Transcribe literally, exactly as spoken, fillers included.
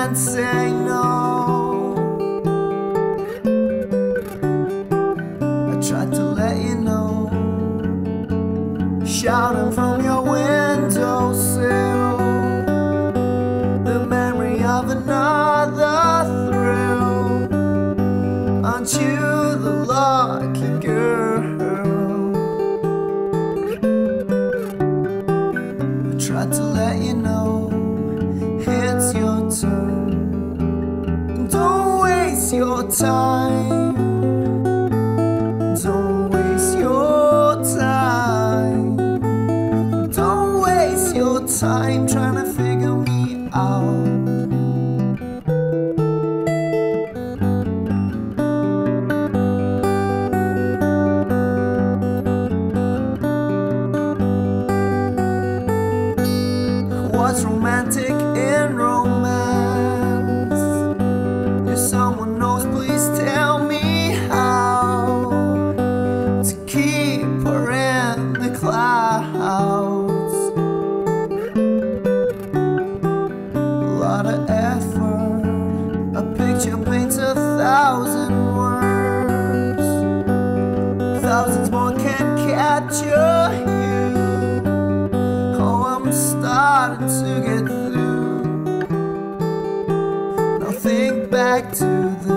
can't say no. I tried to let you know, shouting from your windowsill, the memory of another thrill. Aren't you the lucky girl? I tried to let you know it's your turn. Don't waste your time. Don't waste your time. Don't waste your time trying to figure me out. What's romantic in romance? If someone knows, please tell me how to keep her in the clouds. A lot of effort, a picture paints a thousand words. Thousands more can capture you. Starting to get through. Now think back to the